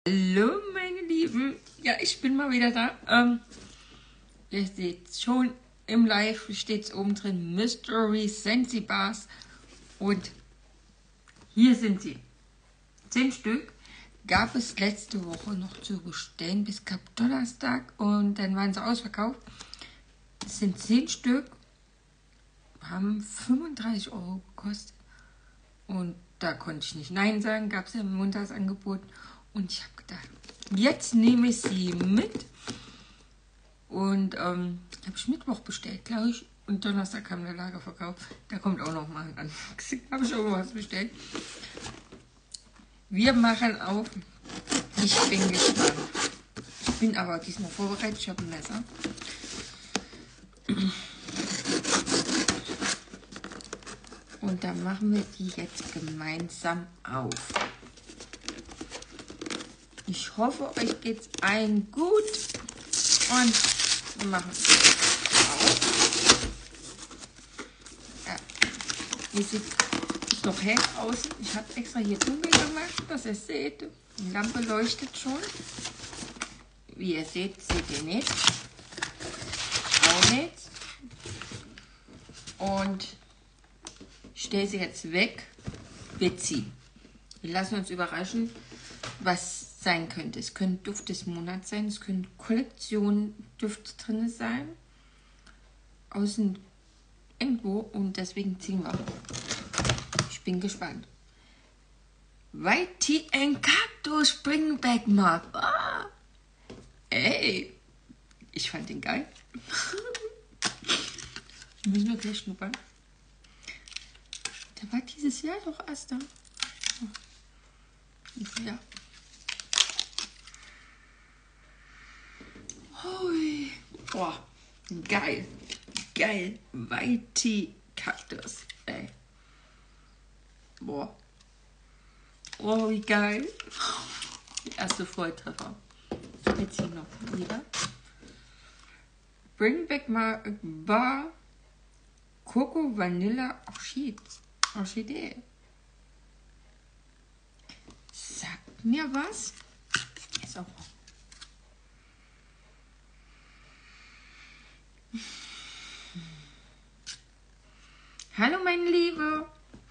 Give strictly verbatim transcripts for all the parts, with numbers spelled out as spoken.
Hallo meine Lieben, ja, ich bin mal wieder da. Ähm, ihr seht schon im Live, steht es oben drin, Mystery Scentsy Bars. Und hier sind sie. Zehn Stück gab es letzte Woche noch zu bestellen bis knapp Donnerstag und dann waren sie ausverkauft. Es sind zehn Stück, haben fünfunddreißig Euro gekostet. Und da konnte ich nicht Nein sagen, gab es ja im Montagsangebot. Und ich habe gedacht, jetzt nehme ich sie mit. Und ähm, habe ich Mittwoch bestellt, glaube ich. Und Donnerstag kam der Lagerverkauf. Da kommt auch noch mal an. Habe ich irgendwas bestellt. Wir machen auf. Ich bin gespannt. Ich bin aber diesmal vorbereitet. Ich habe ein Messer. Und dann machen wir die jetzt gemeinsam auf. Ich hoffe, euch geht's allen gut. Und wir machen es auf. Ja, ihr seht, ist noch hell außen. Ich habe extra hier dunkel gemacht, dass ihr seht. Die Lampe leuchtet schon. Wie ihr seht, seht ihr nicht. Auch nicht. Und ich stelle sie jetzt weg. Wir ziehen. Wir lassen uns überraschen, was sein könnte. Es können Duft des Monats sein, es können Kollektionen Düfte drin sein. Außen irgendwo und deswegen ziehen wir. Ich bin gespannt. White Tea and Cactus Bring Back Mark. Ah, ey, ich fand den geil. Müssen wir gleich schnuppern. Der war dieses Jahr doch erst da. Ja. Hui. Boah, geil. Geil. White Tea Cactus. Ey. Boah. Oh, wie geil. Die erste Volltreffer. Jetzt hier noch wieder. Bring Back My Bar Coco Vanilla Orchidee. Sagt mir was? Ist auch. Hallo meine Liebe.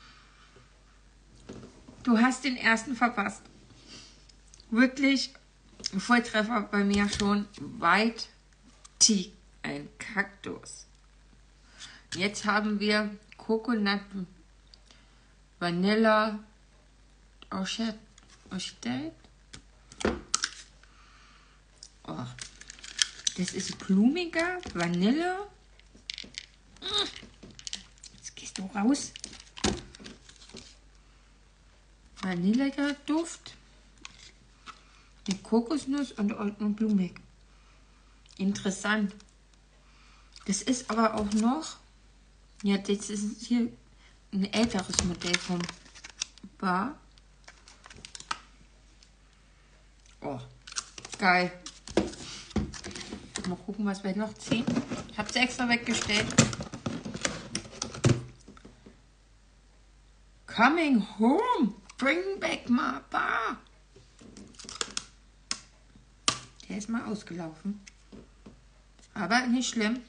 Du hast den ersten verpasst. Wirklich Volltreffer bei mir schon. White Tea, ein Kaktus. Jetzt haben wir Coconut Vanilla Orchidee. Oh, das ist blumiger Vanille. Jetzt gehst du raus. Vanilliger Duft mit Kokosnuss und, und blumig. Interessant. Das ist aber auch noch, ja, das ist hier ein älteres Modell von Bar. Oh, geil. Mal gucken, was wir noch ziehen. Ich habe es extra weggestellt. Coming home. Bring back my bar. Der ist mal ausgelaufen. Aber nicht schlimm.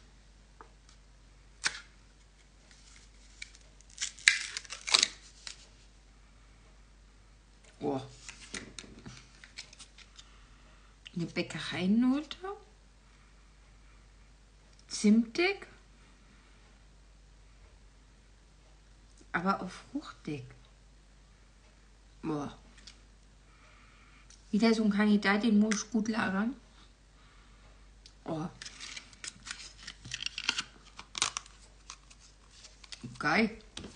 Oh. Eine Bäckereinote. Zimtig. Aber auch fruchtig. Boah. Wieder so ein Kandidat, den muss ich gut lagern. Oh. Geil.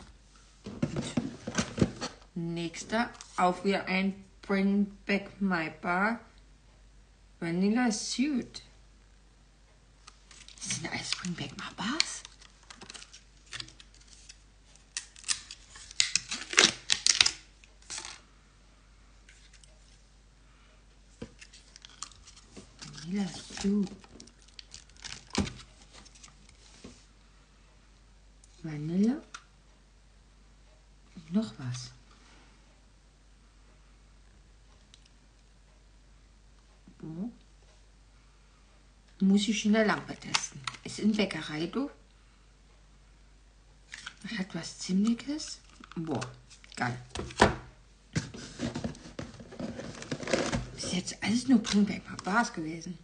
Und nächster, auch wieder ein Bring Back My Bar Vanilla Suit. Das sind alles Bring Back My Bars? Vanilla Suit. Vanille. Und noch was. So. Muss ich in der Lampe testen. Ist in Bäckereiduft. Hat was Ziemliches. Boah, geil. Ist jetzt alles nur Grünberg Bars gewesen.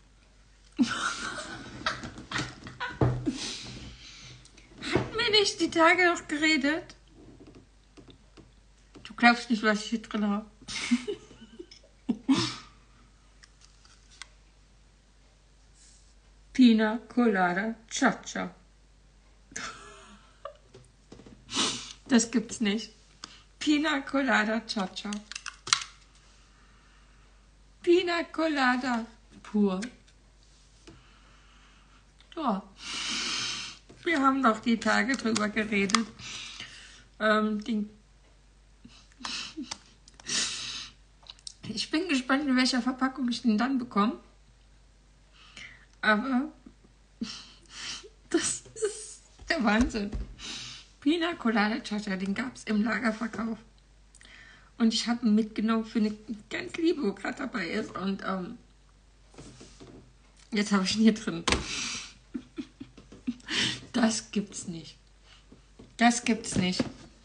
Hatten wir nicht die Tage noch geredet? Du glaubst nicht, was ich hier drin habe. Pina Colada Cha-Cha. Das gibt's nicht. Pina Colada Cha-Cha. Pina Colada pur. Ja. Wir haben noch die Tage drüber geredet. Ähm, die ich bin gespannt, in welcher Verpackung ich den dann bekomme. Aber das ist der Wahnsinn. Pina Colada Cha-Cha, den gab es im Lagerverkauf. Und ich habe ihn mitgenommen für eine ganz Liebe, wo gerade dabei ist. Und ähm, jetzt habe ich ihn hier drin. Das gibt's nicht. Das gibt's nicht.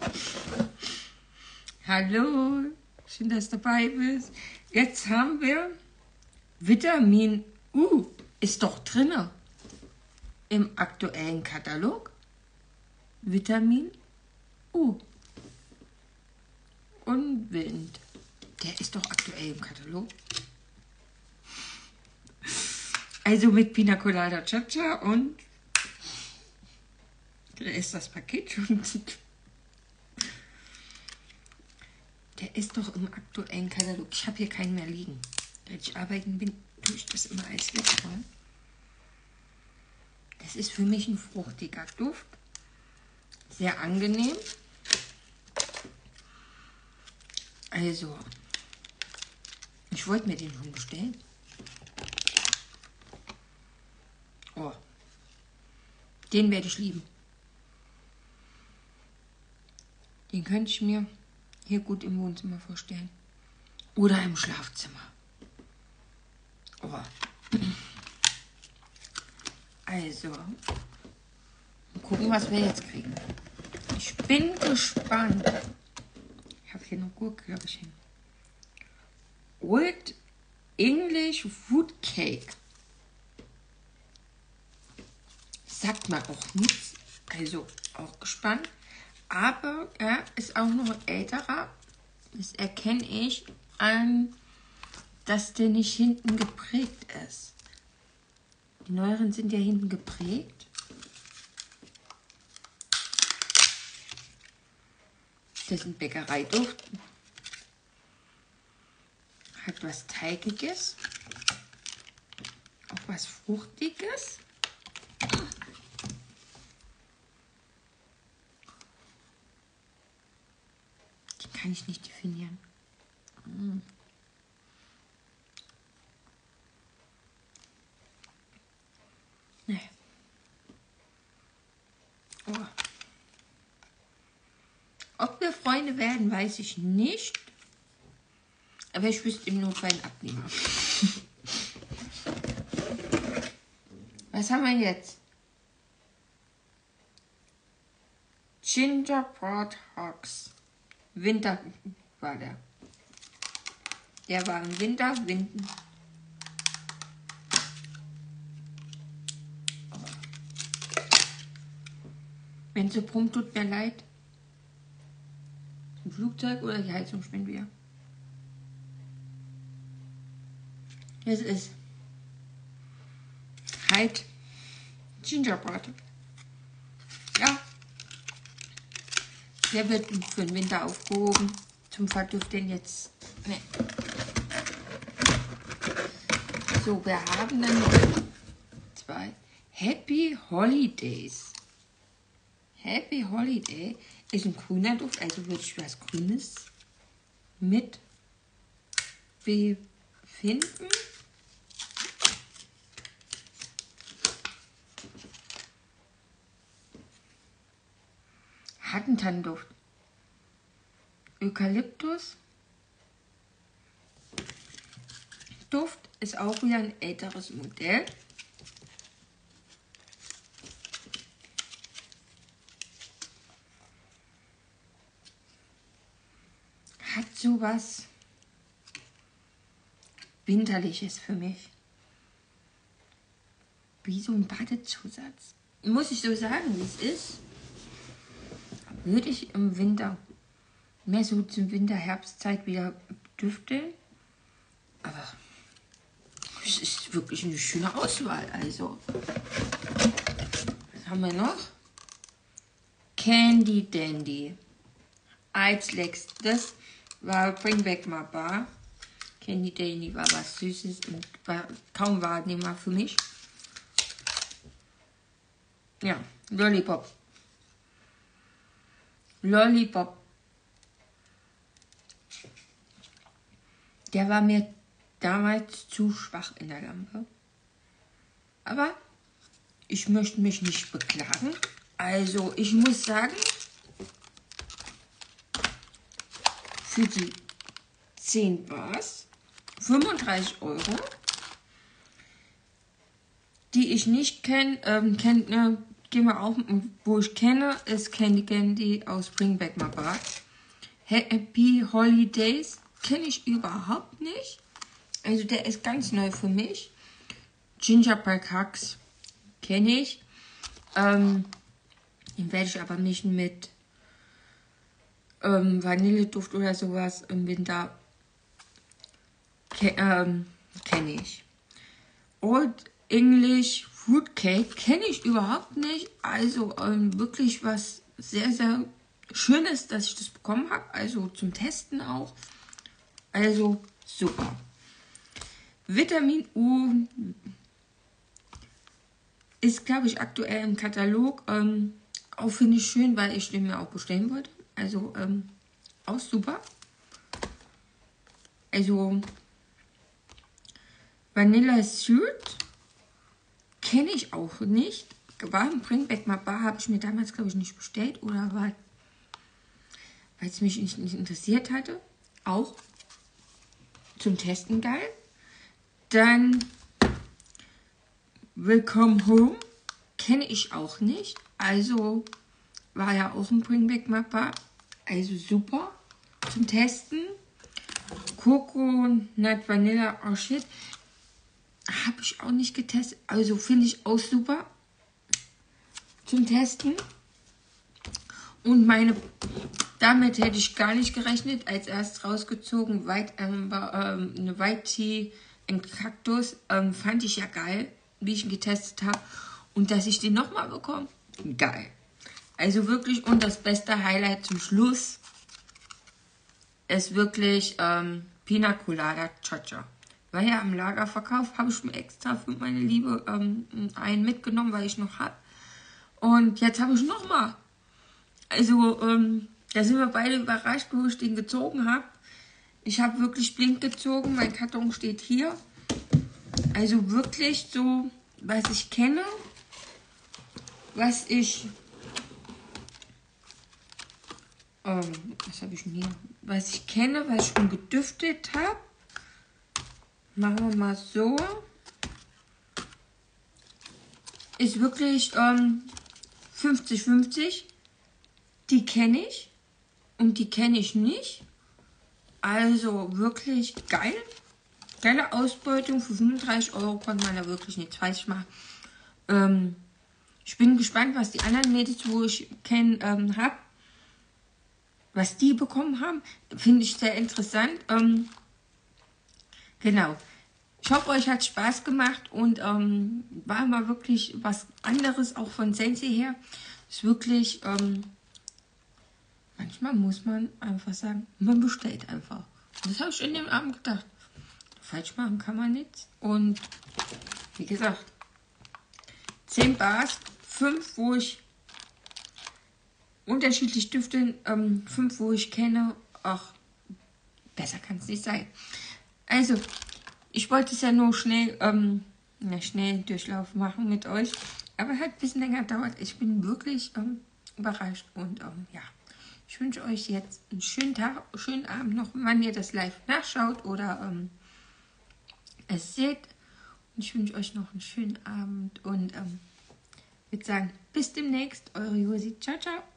Hallo, schön, dass du dabei bist. Jetzt haben wir Vitamin U. Ist doch drinne im aktuellen Katalog. Vitamin U. Und Wind. Der ist doch aktuell im Katalog. Also mit Pina Colada Cha-Cha und da ist das Paket schon. Der ist doch im aktuellen Katalog. Ich habe hier keinen mehr liegen. Wenn ich arbeiten bin, tue ich das immer als letztes. Das ist für mich ein fruchtiger Duft. Sehr angenehm. Also, ich wollte mir den schon bestellen. Oh, den werde ich lieben. Den könnte ich mir hier gut im Wohnzimmer vorstellen. Oder im Schlafzimmer. Oh. Also, mal gucken, was wir jetzt kriegen. Ich bin gespannt. Ich habe hier noch Gurke, glaube ich, hin. Old English Food Cake. Sagt man auch nichts. Also, auch gespannt. Aber er ist auch noch älterer. Das erkenne ich an, dass der nicht hinten geprägt ist. Die neueren sind ja hinten geprägt. Das ist ein Bäckereiduft. Hat was Teigiges. Auch was Fruchtiges. Die kann ich nicht definieren. Mm. Nee. Oh. Ob wir Freunde werden, weiß ich nicht. Aber ich wüsste im Notfall einen Abnehmer. Was haben wir jetzt? Gingerbread Hogs. Winter war der. Der war im Winter, Winden. Wenn es so brummt, tut mir leid. Ein Flugzeug oder die Heizung spinnt wieder. Es ist halt Gingerbread. Ja. Der wird für den Winter aufgehoben. Zum Verdüften jetzt. Nee. So, wir haben dann noch zwei. Happy Holidays. Happy Holiday ist ein grüner Duft, also würde ich was Grünes mit befinden. Hattentannenduft. Eukalyptus. Duft Ist auch wieder ein älteres Modell. Hat sowas Winterliches für mich. Wie so ein Badezusatz. Muss ich so sagen, wie es ist. Würde ich im Winter mehr so zum Winter-Herbstzeit wieder düfteln. Aber es ist wirklich eine schöne Auswahl. Also, was haben wir noch? Candy Dandy. Als letztes war Bring Back My Bar. Candy Dandy war was Süßes und war kaum wahrnehmbar für mich. Ja, Lollipop. Lollipop. Der war mir damals zu schwach in der Lampe. Aber ich möchte mich nicht beklagen. Also ich muss sagen, für die zehn Bars, fünfunddreißig Euro, die ich nicht kenne, ähm, kennt, ne, gehen wir auch, wo ich kenne, ist Candy Candy aus Bring Back My Bar. Happy Holidays kenne ich überhaupt nicht. Also der ist ganz neu für mich. Gingerbread Hugs kenne ich. Ähm, den werde ich aber nicht mit ähm, Vanilleduft oder sowas im Winter ke ähm, kenne ich. Old English Fruitcake kenne ich überhaupt nicht. Also ähm, wirklich was sehr, sehr Schönes, dass ich das bekommen habe. Also zum Testen auch. Also super. Vitamin U ist, glaube ich, aktuell im Katalog. Ähm, auch finde ich schön, weil ich den mir auch bestellen wollte. Also ähm, auch super. Also Vanilla Syrup kenne ich auch nicht. War im Bring Back My Bar, habe ich mir damals, glaube ich, nicht bestellt. Oder weil es mich nicht, nicht interessiert hatte. Auch zum Testen geil. Dann Welcome Home kenne ich auch nicht. Also war ja auch ein Bring Back My Bar. Also super zum Testen. Coco Nut Vanilla Oh shit. Habe ich auch nicht getestet. Also finde ich auch super zum Testen. Und meine, damit hätte ich gar nicht gerechnet. Als erst rausgezogen, White Amber, ähm, eine White Tea in Kaktus. Ähm, fand ich ja geil, wie ich ihn getestet habe. Und dass ich den nochmal bekomme, geil. Also wirklich, und das beste Highlight zum Schluss ist wirklich ähm, Pina Colada Cha-Cha. War ja am Lagerverkauf, habe ich mir extra für meine Liebe ähm, einen mitgenommen, weil ich noch habe. Und jetzt habe ich noch mal. Also, ähm, da sind wir beide überrascht, wo ich den gezogen habe. Ich habe wirklich blind gezogen, mein Karton steht hier. Also wirklich so, was ich kenne, was ich, ähm, was habe ich denn hier? Was ich kenne, was ich schon gedüftet habe. Machen wir mal so. Ist wirklich ähm, fünfzig fünfzig. Die kenne ich und die kenne ich nicht. Also wirklich geil. Geile Ausbeutung. Für fünfunddreißig Euro konnte man da wirklich nichts falsch machen. Ähm, ich bin gespannt, was die anderen Mädels, wo ich kenne, ähm, habe, was die bekommen haben. Finde ich sehr interessant. Ähm, genau. Ich hoffe, euch hat Spaß gemacht und ähm, war mal wirklich was anderes, auch von Scentsy her. Ist wirklich, ähm, manchmal muss man einfach sagen, man bestellt einfach. Und das habe ich in dem Abend gedacht. Falsch machen kann man nichts. Und wie gesagt, zehn Bars, fünf, wo ich unterschiedlich düfteln, ähm, fünf, wo ich kenne. Ach, besser kann es nicht sein. Also, ich wollte es ja nur schnell, ähm, na, schnell Durchlauf machen mit euch. Aber es hat ein bisschen länger gedauert. Ich bin wirklich ähm, überrascht. Und ähm, ja, ich wünsche euch jetzt einen schönen Tag, schönen Abend noch, wann ihr das live nachschaut oder ähm, es seht. Und ich wünsche euch noch einen schönen Abend und ähm, würde sagen, bis demnächst, eure Josi. Ciao, ciao.